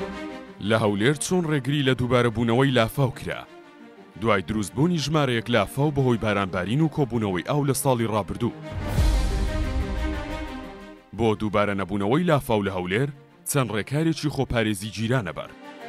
لە هەولێر چۆن ڕێگری لە دووبارەبوونەوەی لافاو کرا. دوای دروستبوونی ژمارەیەک لافاو بەهۆی بارانبارین و کۆبوونەوەی ئاو لە ساڵی ڕابردوو. بۆ دووبارە نەبوونەوەی لافاو لە هەولێر چەند ڕێکارێکی خۆپارێزی جیرانە بەر.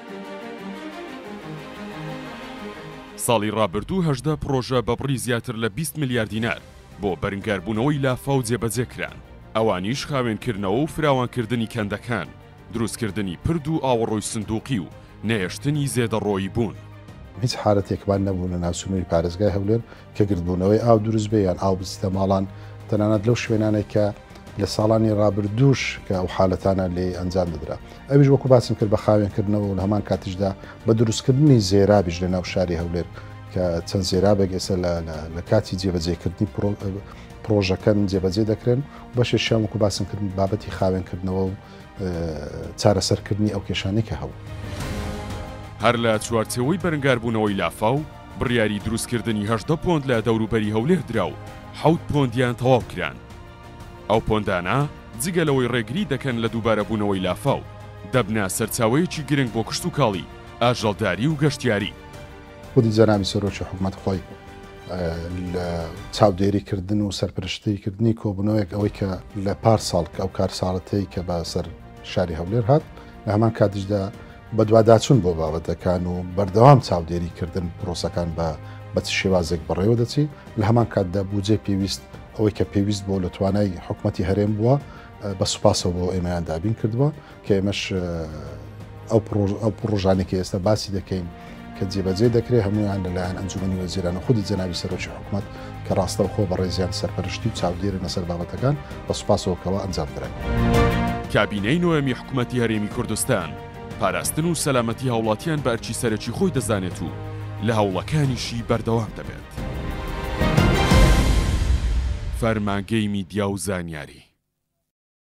ساڵی ڕابردوو 18 پرۆژە بە بڕی زیاتر لە 20 میلیارد دینار بۆ بەرگەربوونەوەی لافاو جێبەجێکران. ئەوانیش خاوێنکردنەوە و فراوانکردنی کەندەکان، دروستکردنی پرد و ئاوەڕۆی سندوقی و نێشتنی زێدەڕۆیی بوون. هیچ حالەتێکمان نەبوو لە ناوسنووری پارێزگای هەولێر کە گردبوونەوەی ئاو دروست بێ یان ئاو بستە ماڵان، تەنانەت لەو شوێنانێک کە لە ساڵانی ڕابردووش کە ئەو حالەتانە لێ ئەنجام دەدرا. ئەویش وەکو باسم کرد بە خاوێنکردنەوە و لە هەمان کاتیشدا بە دروستکردنی زێرابیش لە ناو شاری هەولێر کە چەند زێرابێک ئێستا لە کاتی جێبەجێکردنی پرۆژەکەن جێبەجێ دەکرێن و بەشێکیان وەکو باسم کردن بابەتی خاوێنکردنەوە و چارەسەرکردنی ئەو کێشانەی کە هەبوو. هەر لە چوارچێوەی بەرگەربوونەوەی لافاو بڕیاری دروستکردنی 18 پۆند لە دەوروبەری هەولێر درا و 7 پۆندیان تەواو کران. ئەو پۆندانە جگەلەوەی ڕێگری دەکەن لە دووبارەبوونەوەی لافاو دەبنە سەرچاوەیەکی گرنگ بۆ کشت و کاڵی، ئاژەڵداری و گەشتیاری. خودی جەنابی سەرۆکی حکوومەت خۆی لە چاودێریکردن و سەرپرشتیکردنی کۆبوونەوەیەک ئەوەی کە لە پار ساڵ کە ئەو کار ساڵەتەی کە بە سەر شاری هەولێر هات، لە هەمان کاتیشدا بە دوواداچوون بۆ بابەتەکان و بەردەوام چاودێریکردن پرۆسەکان بە شێوازێک بەڕێوە دەچی. لە هەمان کاتدا بودجێ پێویست ئەوەی کە پێویست بۆ لە توانای حکوومەتی هەرێم بووە بە سوپاسەوە بۆ ئێمەیان دابین کردووە کە ئێمەش ئەو پرۆژانێکی ئێستا باسی دەکەین کە جێبەجێ دەکرێت هەمویان لەلایەن ئەنجومەنی وەزیران و خودی جەنابی سەرۆکی حکوومەت کە ڕاستەوخۆ بە ڕێزیان سەرپەرشتی و چاودێرە لەسەر بابەتەکان بە سوپاسەوەکەوە ئەنجام درێن. کابینەی نوێمی حکوومەتی هەرێمی کوردستان پاراستن و سەلامەتی هاوڵاتیان بە ئەرچی سەرەکی خۆی دەزانێت و لە هەوڵەکانیشی بەردەوام دەبێت. فەرمانگەی میدیا و زانیاری